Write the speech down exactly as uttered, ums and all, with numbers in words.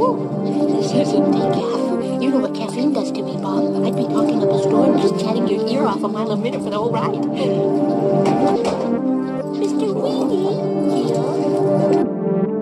This isn't decaf. You know what caffeine does to me, Bob. I'd be talking up a storm, just chatting your ear off a mile a minute for the whole ride. Mister Weenie, here.